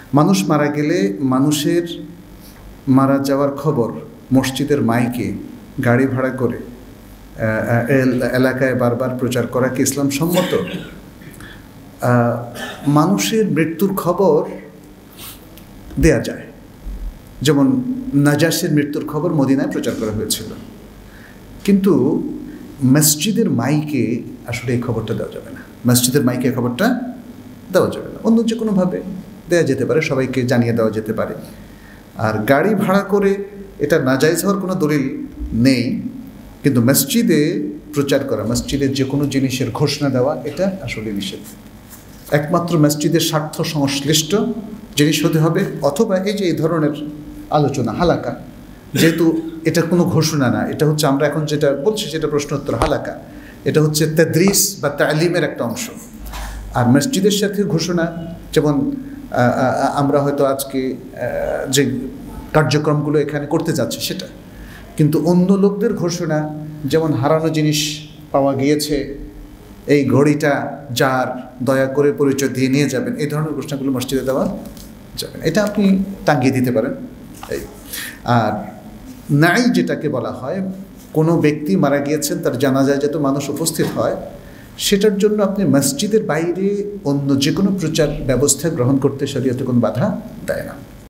মানুষ মারা গেলে মানুষের মারা যাওয়ার খবর মসজিদের মাইকে গাড়ি ভাড়া করে এলাকায় বারবার প্রচার করা কি ইসলাম সম্মত? মানুষের মৃত্যুর খবর দেয়া যায়, যেমন নাজাসের মৃত্যুর খবর মদিনায় প্রচার করা হয়েছিল, কিন্তু মসজিদের মাইকে আসলে এই খবরটা দেওয়া যাবে না। মসজিদের মাইকে খবরটা দেওয়া যাবে না, অন্য যে কোনোভাবে দেওয়া যেতে পারে, সবাইকে জানিয়ে দেওয়া যেতে পারে। আর গাড়ি ভাড়া করে এটা নাজায়েজ হওয়ার কোনো দলিল নেই, কিন্তু মসজিদে প্রচার করা, মসজিদের যে কোনো জিনিসের ঘোষণা দেওয়া, এটা আসলে নিষেধ। একমাত্র মসজিদের স্বার্থ সংশ্লিষ্ট জিনিস হতে হবে, অথবা এই যে এই ধরনের আলোচনা হালাকা, যেহেতু এটা কোনো ঘোষণা না, এটা হচ্ছে আমরা এখন যেটা বলছি সেটা প্রশ্নোত্তর হালাকা, এটা হচ্ছে তাদরিস বা তালিমের একটা অংশ। আর মসজিদের সাথে ঘোষণা, যেমন আমরা হয়তো আজকে যে কার্যক্রমগুলো এখানে করতে যাচ্ছি সেটা, কিন্তু অন্য লোকদের ঘোষণা, যেমন হারানো জিনিস পাওয়া গিয়েছে, এই ঘড়িটা যার, দয়া করে পরিচয় দিয়ে নিয়ে যাবেন, এই ধরনের ঘোষণাগুলো মসজিদে দেওয়া যাবে না, এটা আপনি টাঙিয়ে দিতে পারেন। আর নাই যেটাকে বলা হয়, কোনো ব্যক্তি মারা গিয়েছেন, তার জানাজায় যাতে মানুষ উপস্থিত হয়, সেটার জন্য আপনি মসজিদের বাইরে অন্য যে কোনো প্রচার ব্যবস্থা গ্রহণ করতে শরীয়তে কোনো বাধা দেয় না।